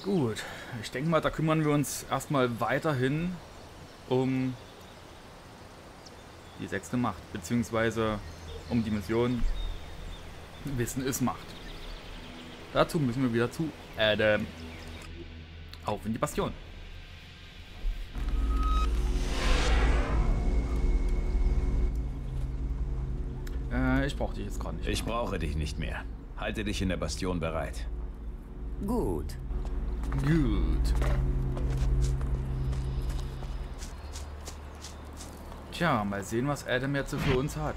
Gut, ich denke mal, da kümmern wir uns erstmal weiterhin um die 6. Macht, beziehungsweise um die Mission Wissen ist Macht. Dazu müssen wir wieder zu Adam. Auf in die Bastion. Ich brauche dich jetzt gerade nicht. Ich brauche dich nicht mehr. Halte dich in der Bastion bereit. Gut. Gut. Tja, mal sehen, was Adam jetzt so für uns hat.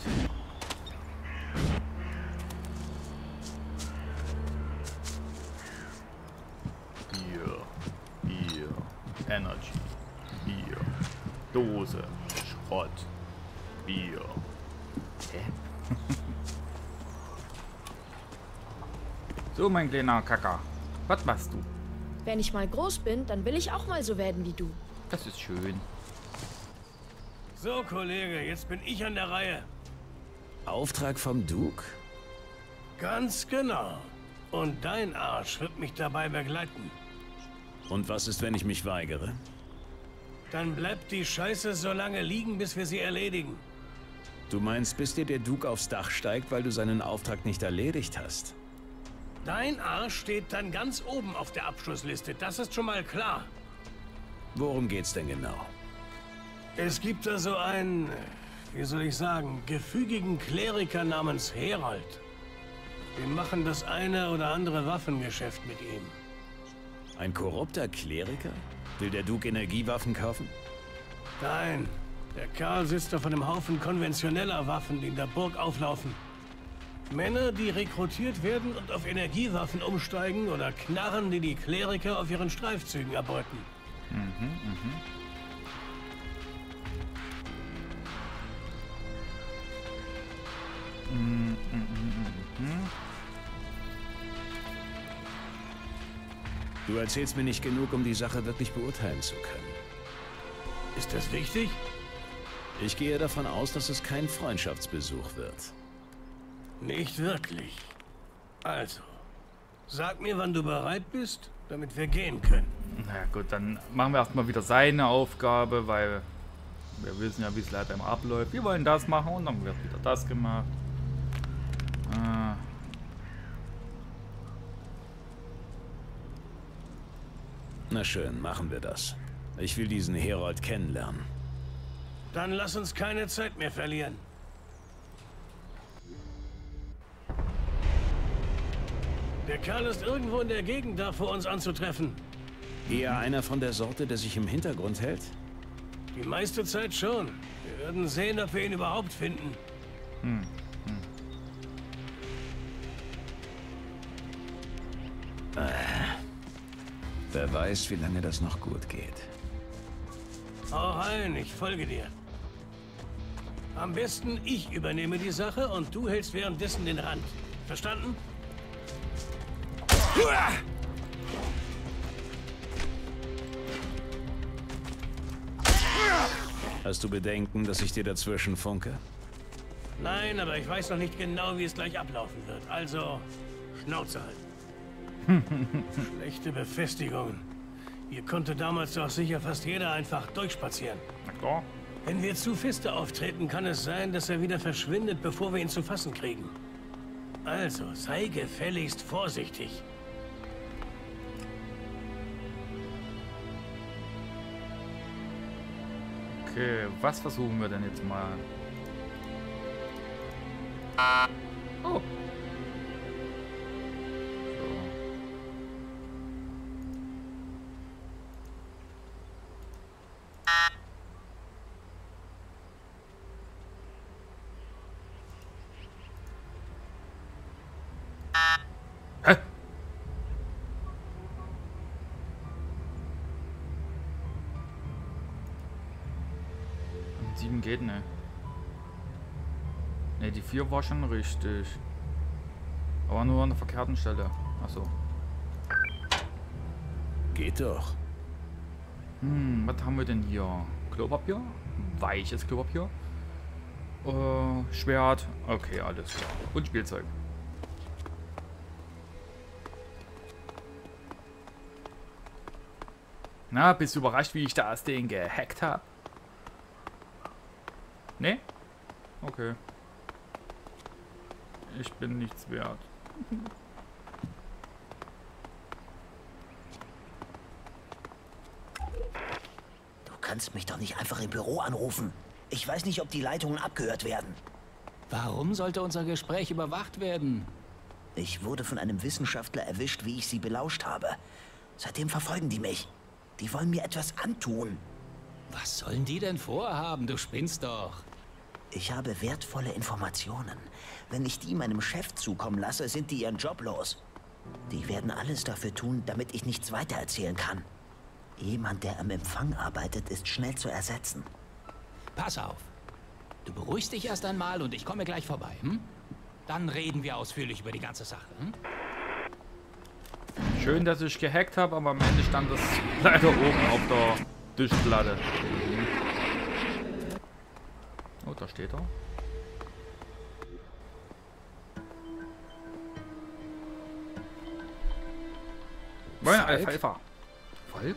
Hier. Energy. Hier. Dose. Schrott. Bier. So, mein kleiner Kacker. Was machst du? Wenn ich mal groß bin, dann will ich auch mal so werden wie du. Das ist schön. So, Kollege, jetzt bin ich an der Reihe. Auftrag vom Duke? Ganz genau. Und dein Arsch wird mich dabei begleiten. Und was ist, wenn ich mich weigere? Dann bleibt die Scheiße so lange liegen, bis wir sie erledigen. Du meinst, bis dir der Duke aufs Dach steigt, weil du seinen Auftrag nicht erledigt hast? Dein Arsch steht dann ganz oben auf der Abschlussliste, das ist schon mal klar. Worum geht's denn genau? Es gibt da so einen, wie soll ich sagen, gefügigen Kleriker namens Herold. Wir machen das eine oder andere Waffengeschäft mit ihm. Ein korrupter Kleriker? Will der Duke Energiewaffen kaufen? Nein, der Kerl sitzt auf einem Haufen konventioneller Waffen, die in der Burg auflaufen. Männer, die rekrutiert werden und auf Energiewaffen umsteigen oder Knarren, die die Kleriker auf ihren Streifzügen erbeuten. Du erzählst mir nicht genug, um die Sache wirklich beurteilen zu können. Ist das wichtig? Ich gehe davon aus, dass es kein Freundschaftsbesuch wird. Nicht wirklich. Also, sag mir, wann du bereit bist, damit wir gehen können. Na ja, gut, dann machen wir erstmal wieder seine Aufgabe, weil wir wissen ja, wie es leider immer abläuft. Wir wollen das machen und dann wird wieder das gemacht. Na schön, machen wir das. Ich will diesen Herold kennenlernen. Dann lass uns keine Zeit mehr verlieren. Der Kerl ist irgendwo in der Gegend da, vor uns anzutreffen. Eher einer von der Sorte, der sich im Hintergrund hält? Die meiste Zeit schon. Wir werden sehen, ob wir ihn überhaupt finden. Wer weiß, wie lange das noch gut geht. Hau rein, ich folge dir. Am besten ich übernehme die Sache und du hältst währenddessen den Rand. Verstanden? Hast du Bedenken, dass ich dir dazwischen funke? Nein, aber ich weiß noch nicht genau, wie es gleich ablaufen wird. Also, Schnauze halten. Schlechte Befestigungen. Hier konnte damals doch sicher fast jeder einfach durchspazieren. Na klar. Wenn wir zu feste auftreten, kann es sein, dass er wieder verschwindet, bevor wir ihn zu fassen kriegen. Also, sei gefälligst vorsichtig. Okay, was versuchen wir denn jetzt mal? Oh. Hä? 7 geht ne. Ne, die 4 war schon richtig. Aber nur an der verkehrten Stelle. Achso. Geht doch. Was haben wir denn hier? Klopapier? Weiches Klopapier? Schwert. Okay, alles klar. Und Spielzeug. Na, bist du überrascht, wie ich das Ding gehackt habe? Ne? Okay. Ich bin nichts wert. Du kannst mich doch nicht einfach im Büro anrufen. Ich weiß nicht, ob die Leitungen abgehört werden. Warum sollte unser Gespräch überwacht werden? Ich wurde von einem Wissenschaftler erwischt, wie ich sie belauscht habe. Seitdem verfolgen die mich. Die wollen mir etwas antun. Was sollen die denn vorhaben? Du spinnst doch. Ich habe wertvolle Informationen. Wenn ich die meinem Chef zukommen lasse, sind die ihren Job los. Die werden alles dafür tun, damit ich nichts weitererzählen kann. Jemand, der am Empfang arbeitet, ist schnell zu ersetzen. Pass auf. Du beruhigst dich erst einmal und ich komme gleich vorbei, hm? Dann reden wir ausführlich über die ganze Sache, hm? Schön, dass ich gehackt habe, aber am Ende stand das leider oben auf der Tischplatte. Oh, da steht er. Moin, Alpha. Falk?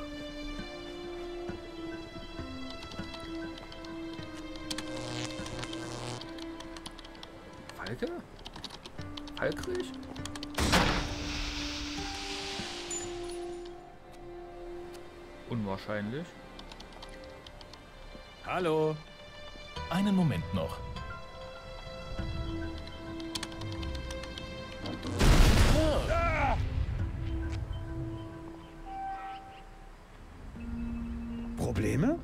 Falke? Falkrich? Unwahrscheinlich. Hallo. Einen Moment noch. Probleme?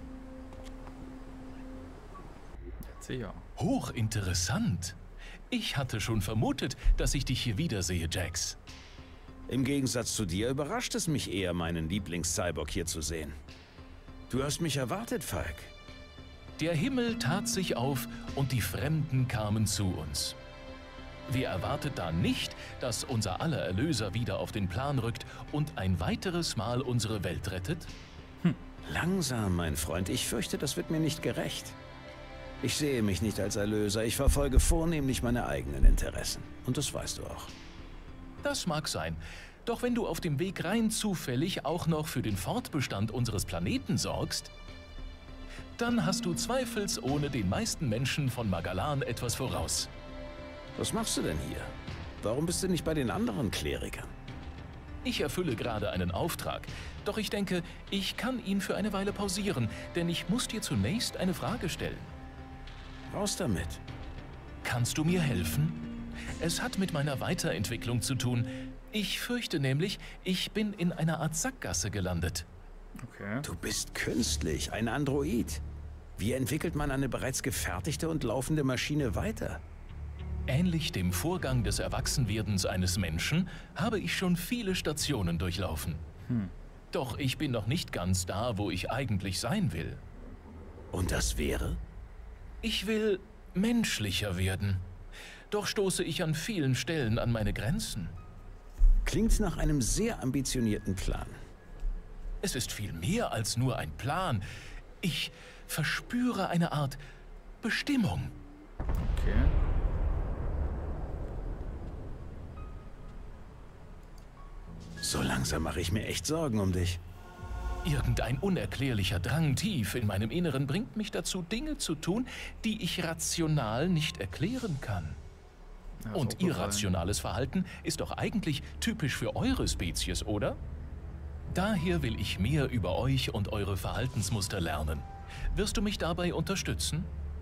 Erzähl ja. Hochinteressant. Ich hatte schon vermutet, dass ich dich hier wiedersehe, Jax. Im Gegensatz zu dir überrascht es mich eher, meinen Lieblings-Cyborg hier zu sehen. Du hast mich erwartet, Falk. Der Himmel tat sich auf und die Fremden kamen zu uns. Wer erwartet da nicht, dass unser aller Erlöser wieder auf den Plan rückt und ein weiteres Mal unsere Welt rettet? Langsam, mein Freund. Ich fürchte, das wird mir nicht gerecht. Ich sehe mich nicht als Erlöser. Ich verfolge vornehmlich meine eigenen Interessen. Und das weißt du auch. Das mag sein. Doch wenn du auf dem Weg rein zufällig auch noch für den Fortbestand unseres Planeten sorgst, dann hast du zweifelsohne den meisten Menschen von Magalan etwas voraus. Was machst du denn hier? Warum bist du nicht bei den anderen Klerikern? Ich erfülle gerade einen Auftrag, doch ich denke, ich kann ihn für eine Weile pausieren, denn ich muss dir zunächst eine Frage stellen. Raus damit. Kannst du mir helfen? Es hat mit meiner Weiterentwicklung zu tun. Ich fürchte nämlich, ich bin in einer Art Sackgasse gelandet. Okay. Du bist künstlich, ein Android. Wie entwickelt man eine bereits gefertigte und laufende Maschine weiter? Ähnlich dem Vorgang des Erwachsenwerdens eines Menschen habe ich schon viele Stationen durchlaufen. Doch ich bin noch nicht ganz da, wo ich eigentlich sein will. Und das wäre? Ich will menschlicher werden. Doch stoße ich an vielen Stellen an meine Grenzen. Klingt nach einem sehr ambitionierten Plan. Es ist viel mehr als nur ein Plan. Ich verspüre eine Art Bestimmung. Okay. So langsam mache ich mir echt Sorgen um dich. Irgendein unerklärlicher Drang tief in meinem Inneren bringt mich dazu, Dinge zu tun, die ich rational nicht erklären kann. Ja, ist Und auch gefallen. irrationales Verhalten ist doch eigentlich typisch für eure Spezies, oder? Daher will ich mehr über euch und eure Verhaltensmuster lernen. Wirst du mich dabei unterstützen?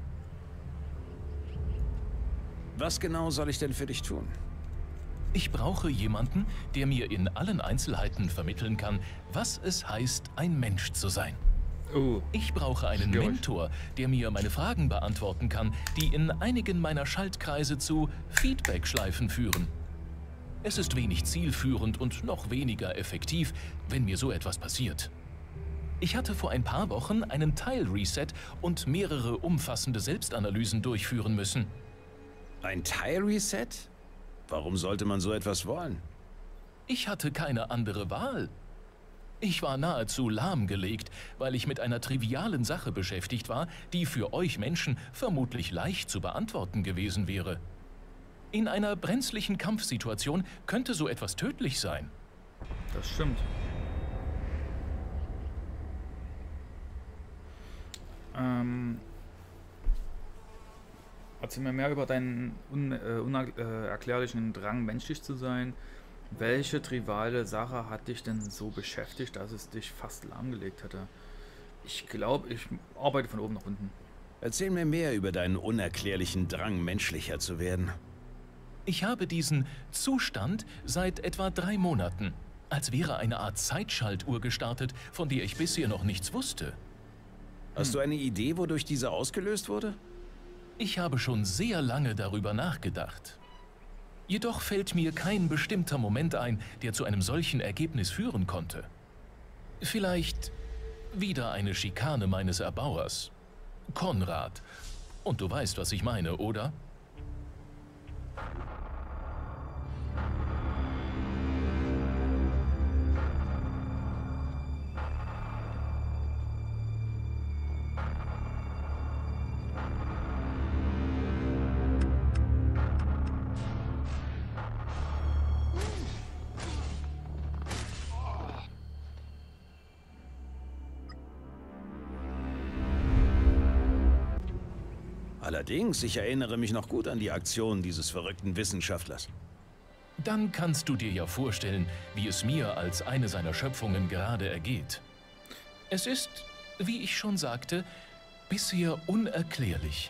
Was genau soll ich denn für dich tun? Ich brauche jemanden, der mir in allen Einzelheiten vermitteln kann, was es heißt, ein Mensch zu sein. Oh. Ich brauche einen Schwierig. Mentor, der mir meine Fragen beantworten kann, die in einigen meiner Schaltkreise zu Feedback-Schleifen führen. Es ist wenig zielführend und noch weniger effektiv, wenn mir so etwas passiert. Ich hatte vor ein paar Wochen einen Teil-Reset und mehrere umfassende Selbstanalysen durchführen müssen. Ein Teil-Reset? Warum sollte man so etwas wollen? Ich hatte keine andere Wahl. Ich war nahezu lahmgelegt, weil ich mit einer trivialen Sache beschäftigt war, die für euch Menschen vermutlich leicht zu beantworten gewesen wäre. In einer brenzlichen Kampfsituation könnte so etwas tödlich sein. Das stimmt. Erzähl mir mehr über deinen unerklärlichen Drang, menschlich zu sein. Welche triviale Sache hat dich denn so beschäftigt, dass es dich fast lahmgelegt hätte? Ich glaube, ich arbeite von oben nach unten. Erzähl mir mehr über deinen unerklärlichen Drang, menschlicher zu werden. Ich habe diesen Zustand seit etwa 3 Monaten, als wäre eine Art Zeitschaltuhr gestartet, von der ich bisher noch nichts wusste. Hast du eine Idee, wodurch diese ausgelöst wurde? Ich habe schon sehr lange darüber nachgedacht. Jedoch fällt mir kein bestimmter Moment ein, der zu einem solchen Ergebnis führen konnte. Vielleicht wieder eine Schikane meines Erbauers, Konrad. Und du weißt, was ich meine, oder? Allerdings, ich erinnere mich noch gut an die Aktion dieses verrückten Wissenschaftlers. Dann kannst du dir ja vorstellen, wie es mir als eine seiner Schöpfungen gerade ergeht. Es ist, wie ich schon sagte, bisher unerklärlich.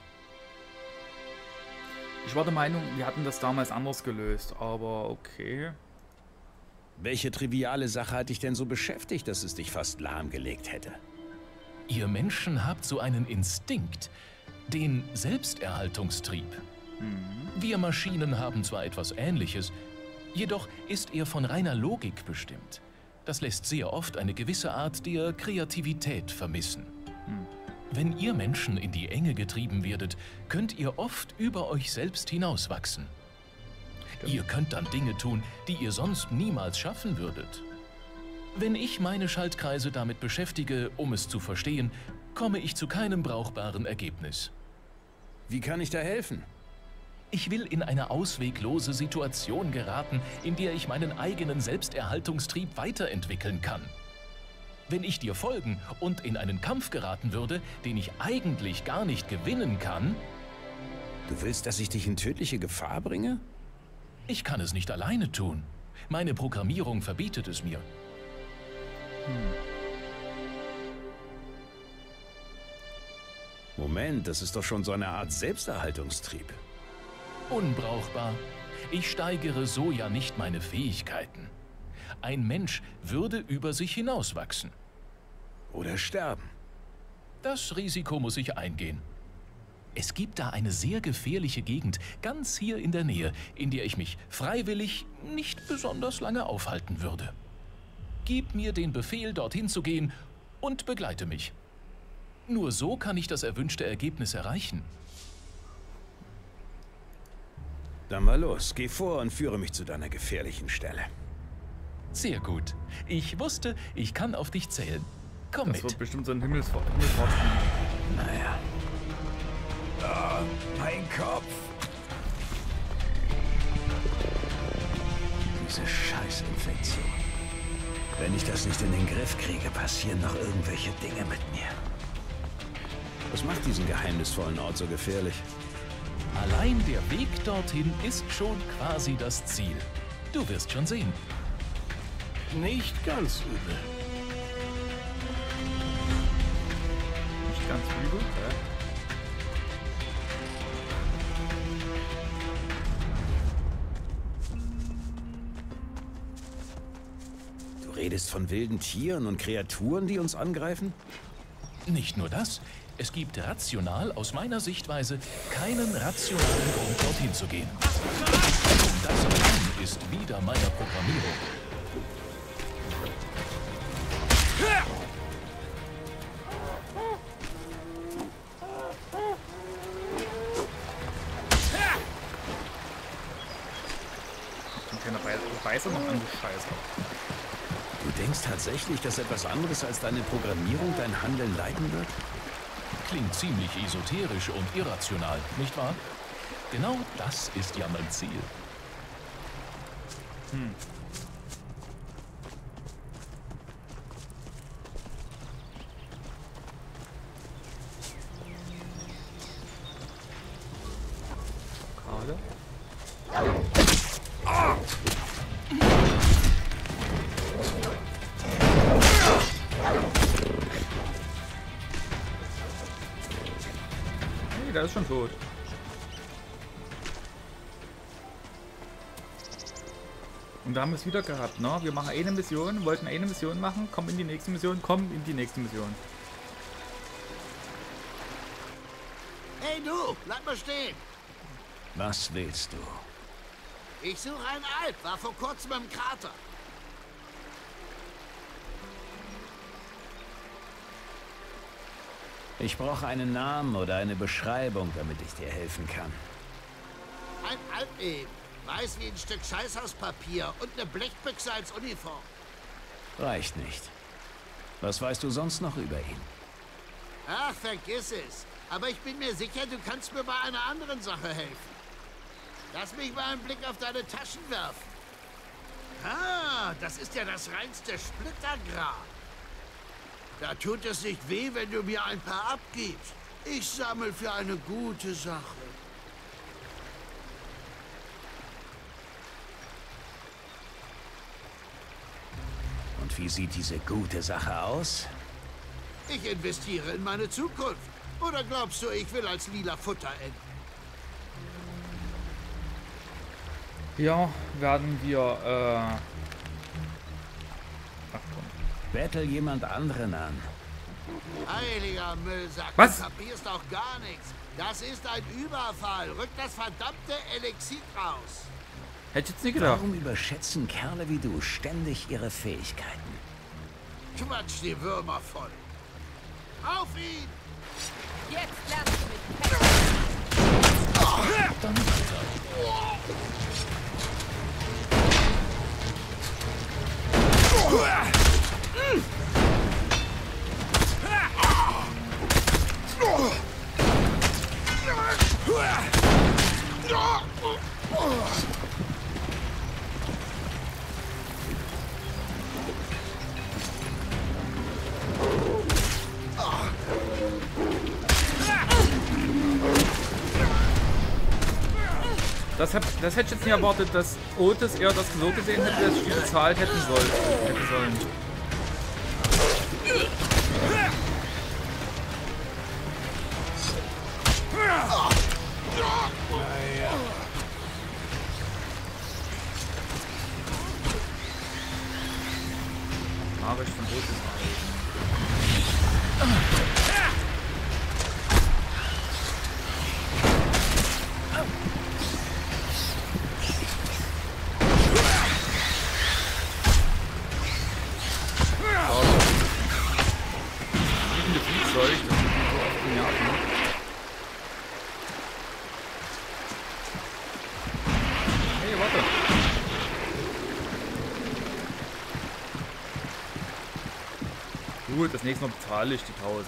Ich war der Meinung, wir hatten das damals anders gelöst, aber okay. Welche triviale Sache hat dich denn so beschäftigt, dass es dich fast lahmgelegt hätte? Ihr Menschen habt so einen Instinkt, den Selbsterhaltungstrieb. Wir Maschinen haben zwar etwas Ähnliches, jedoch ist er von reiner Logik bestimmt. Das lässt sehr oft eine gewisse Art der Kreativität vermissen. Wenn ihr Menschen in die Enge getrieben werdet, könnt ihr oft über euch selbst hinauswachsen. Ihr könnt dann Dinge tun, die ihr sonst niemals schaffen würdet. Wenn ich meine Schaltkreise damit beschäftige, um es zu verstehen, komme ich zu keinem brauchbaren Ergebnis. Wie kann ich da helfen? Ich will in eine ausweglose Situation geraten, in der ich meinen eigenen Selbsterhaltungstrieb weiterentwickeln kann. Wenn ich dir folgen und in einen Kampf geraten würde, den ich eigentlich gar nicht gewinnen kann... Du willst, dass ich dich in tödliche Gefahr bringe? Ich kann es nicht alleine tun. Meine Programmierung verbietet es mir. Moment, das ist doch schon so eine Art Selbsterhaltungstrieb. Unbrauchbar. Ich steigere so ja nicht meine Fähigkeiten. Ein Mensch würde über sich hinauswachsen. Oder sterben. Das Risiko muss ich eingehen. Es gibt da eine sehr gefährliche Gegend, ganz hier in der Nähe, in der ich mich freiwillig nicht besonders lange aufhalten würde. Gib mir den Befehl, dorthin zu gehen und begleite mich. Nur so kann ich das erwünschte Ergebnis erreichen. Dann mal los, geh vor und führe mich zu deiner gefährlichen Stelle. Sehr gut. Ich wusste, ich kann auf dich zählen. Komm Das mit. wird bestimmt so ein Himmelfahrtspiel. Naja. Oh, mein Kopf. Diese Scheißinfektion. Wenn ich das nicht in den Griff kriege, passieren noch irgendwelche Dinge mit mir. Was macht diesen geheimnisvollen Ort so gefährlich? Allein der Weg dorthin ist schon quasi das Ziel. Du wirst schon sehen. Nicht ganz übel. Nicht ganz übel. Du redest von wilden Tieren und Kreaturen, die uns angreifen? Nicht nur das, es gibt rational aus meiner Sichtweise keinen rationalen Grund, dorthin zu gehen. Und das allein ist wieder meiner Programmierung. Keine Beißer noch an, du Scheiße. Du denkst tatsächlich, dass etwas anderes als deine Programmierung dein Handeln leiten wird? Klingt ziemlich esoterisch und irrational, nicht wahr? Genau das ist ja mein Ziel. der ist schon tot. Und da haben wir es wieder gehabt, ne? Wir machen eine Mission, wollten eine Mission machen, kommen in die nächste Mission, kommen in die nächste Mission. Hey du, bleib mal stehen. Was willst du? Ich suche einen Alp, war vor kurzem im Krater. Ich brauche einen Namen oder eine Beschreibung, damit ich dir helfen kann. Ein Alp eben. Weiß wie ein Stück Scheißhauspapier und eine Blechbüchse als Uniform. Reicht nicht. Was weißt du sonst noch über ihn? Ach, vergiss es. Aber ich bin mir sicher, du kannst mir bei einer anderen Sache helfen. Lass mich mal einen Blick auf deine Taschen werfen. Ah, das ist ja das reinste Splittergras. Da tut es nicht weh, wenn du mir ein paar abgibst. Ich sammle für eine gute Sache. Und wie sieht diese gute Sache aus? Ich investiere in meine Zukunft. Oder glaubst du, ich will als lila Futter enden? Ja, werden wir, Achtung. Bettel jemand anderen an. Heiliger Müllsack, Was? du kapierst doch gar nichts. Das ist ein Überfall. Rück das verdammte Elixier raus. Hätte ich jetzt nicht gedacht. Warum überschätzen Kerle wie du ständig ihre Fähigkeiten? Quatsch die Würmer voll. Auf ihn! Jetzt lass mich. Dann weiter. Das hätte ich jetzt nicht erwartet, dass Otis eher das so gesehen hätte, dass ich die bezahlt hätte sollen. Nachricht von Otis. Hey, warte. Gut, das nächste Mal bezahle ich die 1000.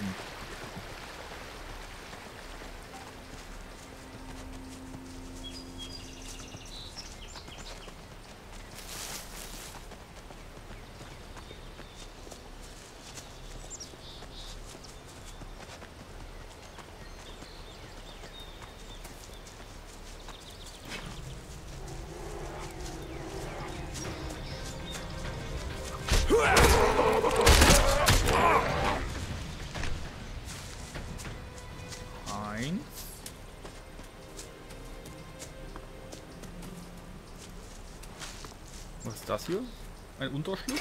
Was ist das hier? Ein Unterschlupf?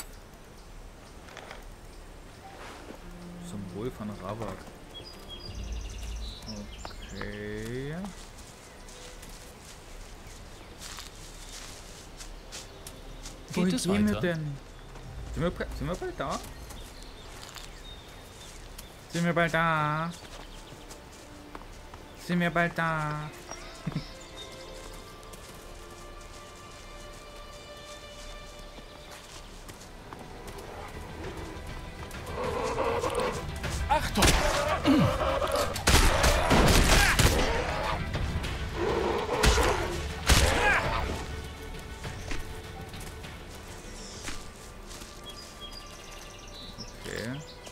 Symbol von Ravak. Okay. Geht es gehen wir weiter? denn? Sind wir bald da? Sind wir bald da? Sind wir bald da? Achtung! Okay.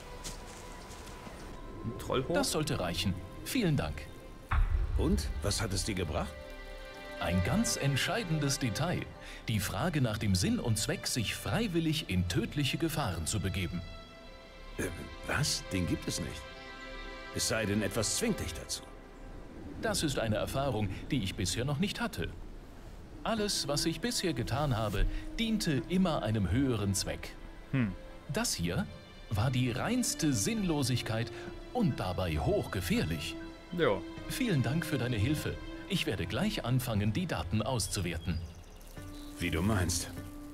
Ein Trollhof? Das sollte reichen. Vielen Dank. Und? Was hat es dir gebracht? Ein ganz entscheidendes Detail. Die Frage nach dem Sinn und Zweck, sich freiwillig in tödliche Gefahren zu begeben. Was? Den gibt es nicht. Es sei denn, etwas zwingt dich dazu. Das ist eine Erfahrung, die ich bisher noch nicht hatte. Alles, was ich bisher getan habe, diente immer einem höheren Zweck. Das hier war die reinste Sinnlosigkeit und dabei hochgefährlich. Ja. Vielen Dank für deine Hilfe. Ich werde gleich anfangen, die Daten auszuwerten. Wie du meinst.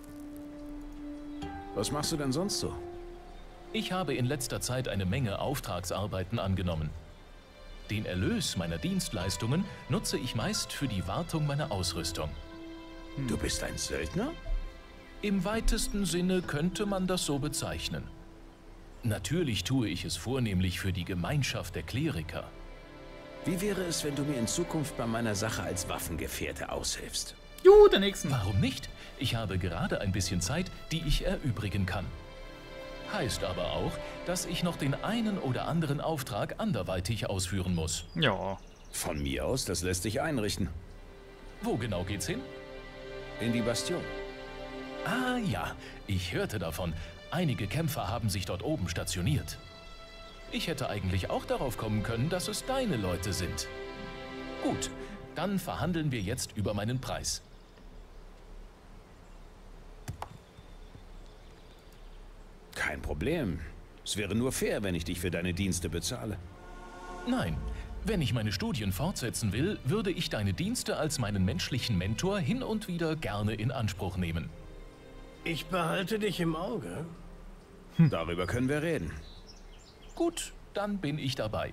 Was machst du denn sonst so? Ich habe in letzter Zeit eine Menge Auftragsarbeiten angenommen. Den Erlös meiner Dienstleistungen nutze ich meist für die Wartung meiner Ausrüstung. Du bist ein Söldner? Im weitesten Sinne könnte man das so bezeichnen. Natürlich tue ich es vornehmlich für die Gemeinschaft der Kleriker. Wie wäre es, wenn du mir in Zukunft bei meiner Sache als Waffengefährte aushilfst? Juhu, der nächsten. Warum nicht? Ich habe gerade ein bisschen Zeit, die ich erübrigen kann. Heißt aber auch, dass ich noch den einen oder anderen Auftrag anderweitig ausführen muss. Ja. Von mir aus, das lässt sich einrichten. Wo genau geht's hin? In die Bastion. Ah ja, ich hörte davon. Einige Kämpfer haben sich dort oben stationiert. Ich hätte eigentlich auch darauf kommen können, dass es deine Leute sind. Gut, dann verhandeln wir jetzt über meinen Preis. Kein Problem. Es wäre nur fair, wenn ich dich für deine Dienste bezahle. Nein, wenn ich meine Studien fortsetzen will, würde ich deine Dienste als meinen menschlichen Mentor hin und wieder gerne in Anspruch nehmen. Ich behalte dich im Auge. Darüber können wir reden. Gut, dann bin ich dabei.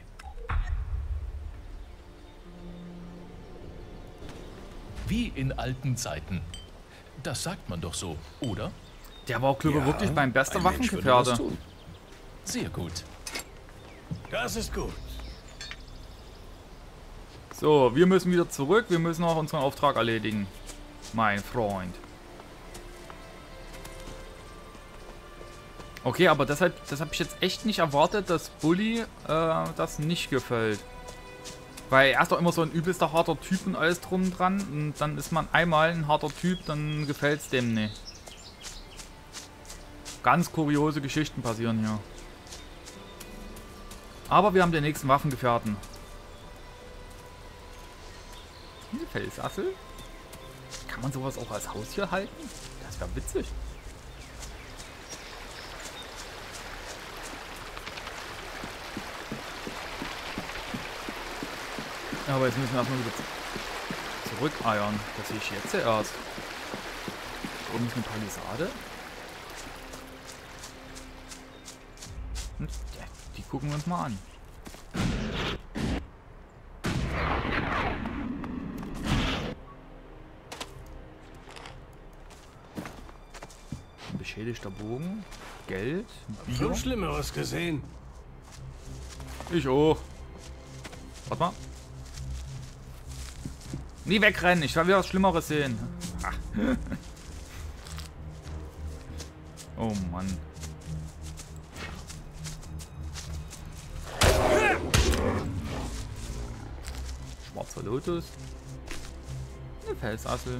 Wie in alten Zeiten. Das sagt man doch so, oder? Der war auch, glaube ich, Ja, wirklich mein bester ein Mensch würde das Waffengefährte. tun. Sehr gut. Das ist gut. So, wir müssen wieder zurück. Wir müssen auch unseren Auftrag erledigen. Mein Freund. Okay, aber das hab ich jetzt echt nicht erwartet, dass Bully das nicht gefällt. Weil er ist doch immer so ein übelster harter Typ und alles drum dran. Und dann ist man einmal ein harter Typ, dann gefällt es dem nicht. Ganz kuriose Geschichten passieren hier. Aber wir haben den nächsten Waffengefährten. Eine Felsassel? Kann man sowas auch als Haustier halten? Das wäre witzig. Aber jetzt müssen wir erstmal wieder zurückeiern. Das sehe ich jetzt erst. Oben ist eine Palisade. Die gucken wir uns mal an. Ein beschädigter Bogen. Geld. Bier. Schon Schlimmeres gesehen. Ich auch. Warte mal. Nie wegrennen, ich will wieder was Schlimmeres sehen. Ach. Oh Mann. Schwarzer Lotus. Eine Felsassel.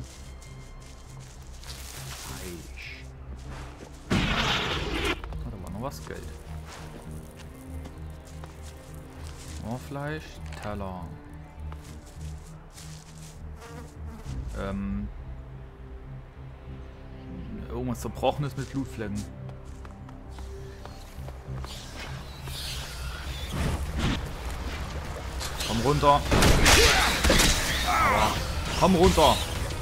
Fleisch. Da war noch was, Geld. Ohrfleisch, Teller. Irgendwas Zerbrochenes mit Blutflecken. Komm runter. Aua. Komm runter.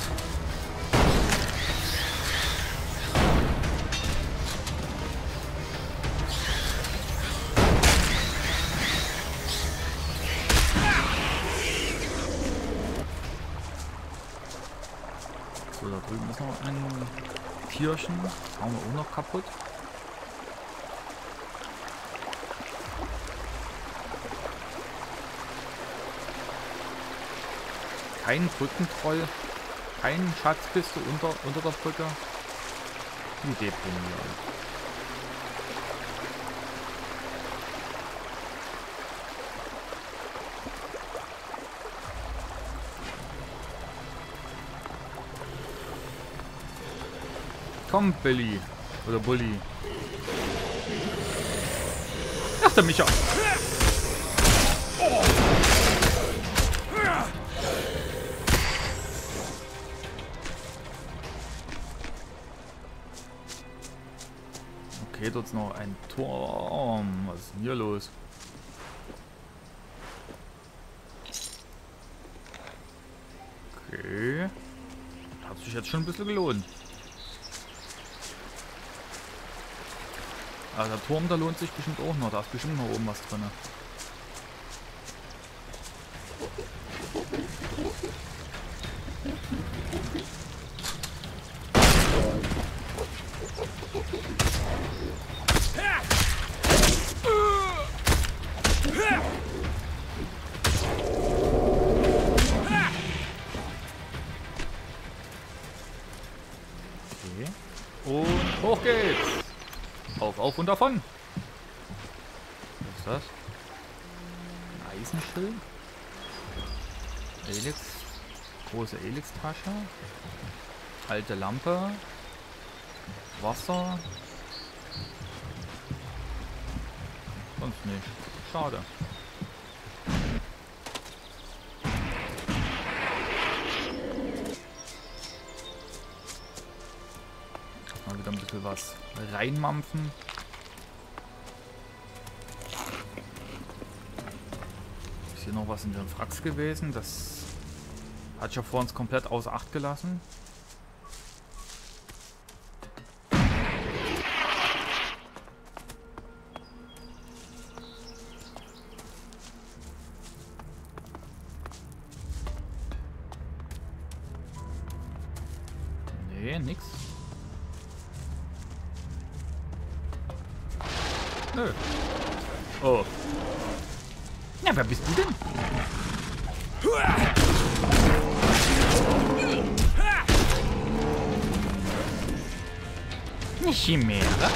So, da drüben ist noch ein Tierchen. Hauen wir auch noch kaputt. Kein Brückentroll. Kein Schatzkiste unter der Brücke. Wie deprimierend. Komm, Billy. Oder Bully. Ach, der Micha. Okay, dort ist noch ein Turm. Was ist denn hier los? Okay. Hat sich jetzt schon ein bisschen gelohnt. Also der Turm, da lohnt sich bestimmt auch noch. Da ist bestimmt noch oben was drin. Okay. Und hoch geht's. Auf und davon. Was ist das? Ein Eisenschild. Elix. Große Elix-Tasche. Alte Lampe. Wasser. Sonst nicht. Schade. Mal wieder ein bisschen was reinmampfen. Ist hier noch was in den Wracks gewesen? Das hat ich ja vor uns komplett außer Acht gelassen. Nee, nix. Nö. Oh. Ja, wer bist du denn? Eine Chimäre?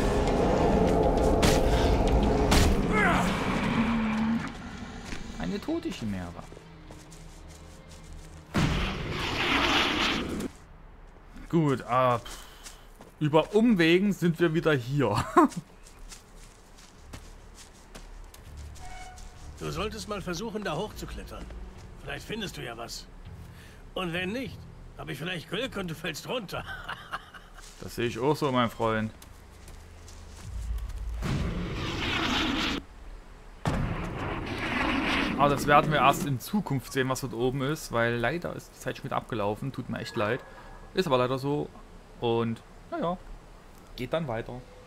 Eine tote Chimäre. Gut, über Umwegen sind wir wieder hier. Du solltest mal versuchen, da hochzuklettern. Vielleicht findest du ja was. Und wenn nicht, habe ich vielleicht Glück und du fällst runter. Das sehe ich auch so, mein Freund. Aber das werden wir erst in Zukunft sehen, was dort oben ist, weil leider ist die Zeit schon wieder abgelaufen. Tut mir echt leid. Ist aber leider so. Und naja, geht dann weiter.